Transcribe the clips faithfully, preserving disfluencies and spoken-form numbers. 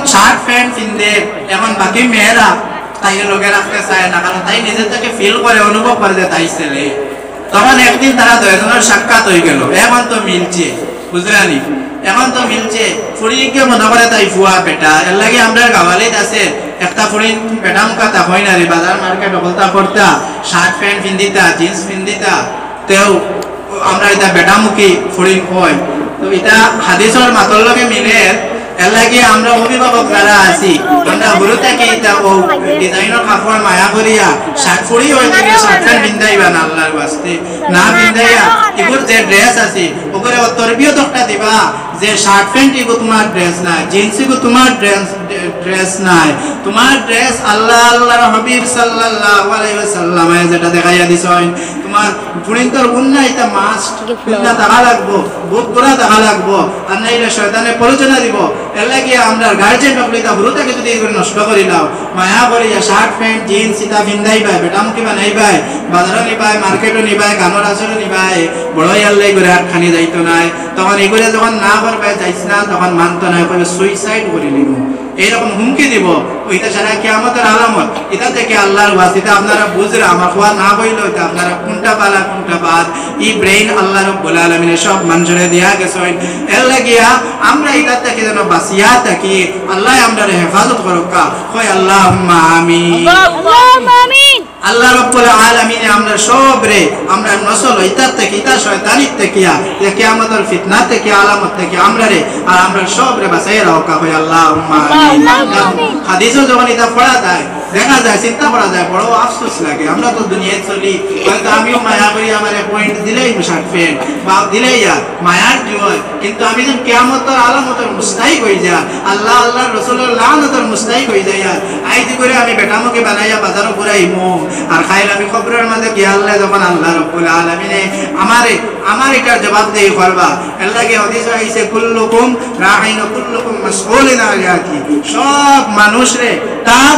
Shirt pant পিনতে এখন বাকি মেয়েরা তাই লোকে রাখতে চায় না, কারণ তাই নিজের থেকে ফিল করে অনুভব করে যে তাই ছেলে। তখন একদিন তারা দুজনের সাক্ষাৎ হয়ে গেল, এখন তো মিলছে, বুঝলেনি, এখন তো মিলছে। ফুড়িকে মনে করে তাই ফুয়া বেটা, এর লাগে আমরা গাওয়ালিত আছে একটা ফুড়ি বেটা মুখা তা হয় না রে, বাজার মার্কেট বলতা করতা শার্ট প্যান্ট পিন্দিতা জিন্স পিন্দিতা, তেও আমরা এটা বেটামুখী ফুড়ি হয়। তো এটা হাদিসের মাতর লগে মিলে, এর লাগে আমরা অভিভাবক যারা আছি আমরা গুরু থেকে এটা ও ডিজাইনের কাপড় মায়া করিয়া শার্ট ফুড়ি হয়ে গেলে শার্ট প্যান্ট পিন্দাইবা না, আল্লাহর বাস্তে না পিন্দাইয়া এগুলো যে ড্রেস আছে ওগুলো তরবিয়ত একটা দিবা যে শার্ট প্যান্ট এগো তোমার ড্রেস নাই, জিন্স এগো তোমার ড্রেস ড্রেস নাই, তোমার ড্রেস আল্লাহ আল্লাহর হাবিব সাল্লাল্লাহু আলাইহি ওয়াসাল্লাম যেটা দেখাইয়া দিছেন, তোমার ফুড়িন্তর উন্না এটা মাস্ট উন্না টাকা লাগবো, বুক করা টাকা লাগবো, আর নাইলে শয়তানে প্ররোচনা দিব। এর লাগে আমরা গার্জেন নকলিতা গুরুটাকে যদি এগুলো নষ্ট করি দাও, মায়া করিয়া শার্ট প্যান্ট জিন্স এটা পিন্দাইবাই, বেটামুখী বানাইবাই, বাজারও নিবাই, মার্কেটও নিবাই, গানের আসরও নিবাই, বড়ই আল্লাহ করে হাত খানি যাইতো নাই। তখন এগুলো যখন না করবাই যাইছ না, তখন মানতো না, সুইসাইড করে নিব, এইরকম হুমকি দিব। ওইটা সারা কিয়ামতের আলামত। এটা থেকে আল্লাহর ওয়াসিতা আপনারা বুঝরা, আমার কোয়া না বইলো এটা আপনারা কোনটা পালা কোনটা বাদ, এই ব্রেইন আল্লাহ রাব্বুল আলামিনের সব মানুষরে দিয়া গেছেন। এর লাগিয়া আমরা এটা থেকে যেন বাঁচিয়া থাকি, আল্লাহ আমরা হেফাজত করুকা, হয় আল্লাহুম্মা আমিন, আল্লাহুম্মা আমিন। আল্লাহ রাব্বুল আলামিন আমরা সবরে আমরা নসল ইতার থেকে ইতা শয়তানির থেকে ইয়া কিয়ামতের ফিতনা থেকে আলামত থেকে আমরা রে আর আমরা সবরে বাঁচাইয়া রাখা, হয় আল্লাহুম্মা আমিন। হাদিসও যখন এটা পড়া যায় দেখা যায় চিন্তা করা যায় বড় আফসোস লাগে, আমরা তো দুনিয়ায় চলি, হয়তো আমিও মায়া করি আমার পয়েন্ট দিলেই শার্ট প্যান্ট বা দিলেই মায়ার জীবন, কিন্তু আমি যখন কিয়ামতের আলামতের মুস্তাহিক হয়ে যা, আল্লাহ আল্লাহ রসুলের লানতের মুস্তাহিক হয়ে যায়, আর আইতি করে আমি বেটামুখে বানাইয়া বাজারও ঘুরাইমু আর খাইল আমি খবরের মধ্যে কি আল্লাহ যখন আল্লাহ রাব্বুল আলামিনে আমারে আমার এটার জবাব দেই করবা। এর লাগে হাদিস আইছে কুল্লুকুম রাঈন কুল্লুকুম মাসউলুন আন রাইয়াতি, সব মানুষ রে তার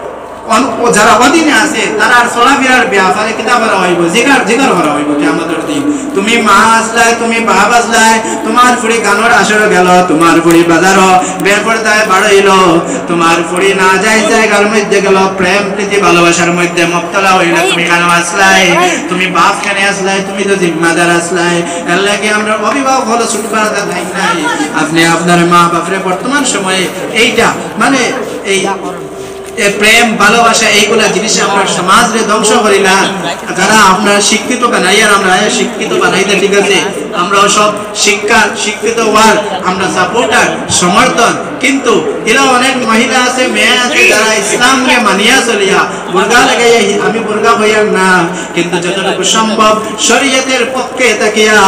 যারা অধীনে আছে তারা চলাফেরার ব্যাপারে কিতাব করা হইব, জিকার জিকার করা হইব কিয়ামতের দিন। তুমি মা আসলাই, তুমি বাপ আসলাই, তোমার ফুড়ি গানোর আসর গেল, তোমার ফুড়ি বাজার বের পর্দায় বাড়াইল, তোমার ফুড়ি না যাই জায়গার মধ্যে গেল, প্রেম প্রীতি ভালোবাসার মধ্যে মুক্তলা হইল, তুমি কেন আসলাই, তুমি বাপ কেন আসলাই, তুমি তো জিম্মাদার আসলাই। এর লাগে আমরা অভিভাবক হলো ছুটবার নাই নাই, আপনি আপনার মা বাপরে বর্তমান সময়ে এইটা মানে এই প্রেম ভালোবাসা এইগুলা জিনিস আমরা সমাজে ধ্বংস করি না। যারা আপনার শিক্ষিত বানাই আর আমরা শিক্ষিত বানাইতে ঠিক আছে, আমরা সব শিক্ষা শিক্ষিত হওয়ার আমরা সাপোর্টার সমর্থন, কিন্তু এরা অনেক মহিলা আছে মেয়ে আছে যারা ইসলামকে মানিয়া চলিয়া বুরকা লাগাইয়া, আমি বুরকা হইয়ার না, কিন্তু যতটুকু সম্ভব শরীয়তের পক্ষে তাকিয়া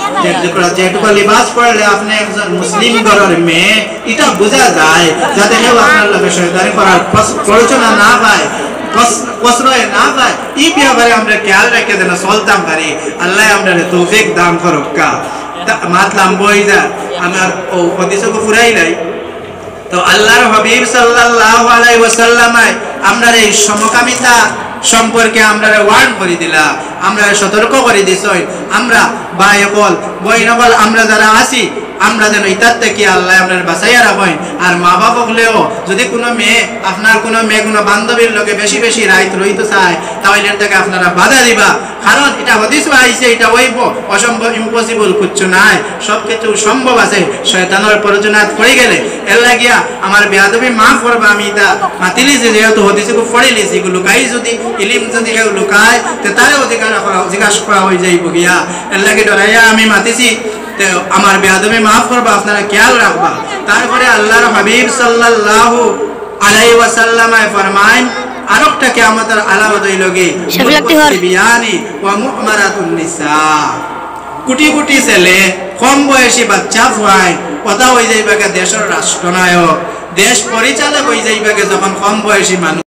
যেটুকু লিবাস পড়লে আপনি একজন মুসলিম ঘরের মেয়ে এটা বোঝা যায়, যাতে কেউ আপনার লোকের শয়তানি করার প্ররোচনা না পায়, প্রশ্রয় না পায়, এই ব্যাপারে আমরা খেয়াল রেখে যেন চলতাম পারি। আল্লাহ আমরা তৌফিক দান করুক। মাতলাম বই যা আমার ও হাদিসকে ফুরাই নাই, তো আল্লাহর হাবিব সাল্লাল্লাহু আলাইহি ওয়াসাল্লাম আমরা এই সমকামিতা সম্পর্কে আমরা ওয়ার্ন করে দিলা, আমরা সতর্ক করে দিছই। আমরা ভাই বল বই নবল আমরা যারা আছি আমরা যেন ইতার থেকে আল্লাহ আপনার বাঁচাইয়া রাখেন। আর মা বাবা হলেও যদি কোনো মেয়ে আপনার কোনো মেয়ে কোনো বান্ধবীর লোকে বেশি বেশি রাইত রইতে চায় তাহলে এর থেকে আপনারা বাধা দিবা, কারণ এটা হদিস আইছে, এটা হইব অসম্ভব ইম্পসিবল কিছু নাই, সব কিছু সম্ভব আছে শয়তানের প্ররোচনাত পড়ে গেলে। এর লাগিয়া আমার বেয়াদবি মাফ করবা, আমি এটা মাতিলিছি যেহেতু হদিসে পড়ে লিছি, লুকাই যদি ইলিম যদি কেউ লুকায় তো তারেও জিজ্ঞাসা করা জিজ্ঞাসা করা হয়ে যাইব গিয়া। এর লাগে ডরাইয়া আমি মাতিছি, তো আমার বেয়াদবি মাফ করবা, আপনারা খেয়াল রাখবা। তারপরে আল্লাহর হাবিব সাল্লাল্লাহু আলাইহি ওয়াসাল্লাম ফরমায় আরেকটা কিয়ামতের আলামত হইল গে বিয়ানি ওয়া মুমারাতুন নিসা, কোটি কোটি ছেলে কম বয়সী বাচ্চা ফুয়ায় কথা হয়ে যাইবাকে দেশের রাষ্ট্রনায়ক, দেশ পরিচালক হয়ে যাইবাকে যখন কম বয়সী মানুষ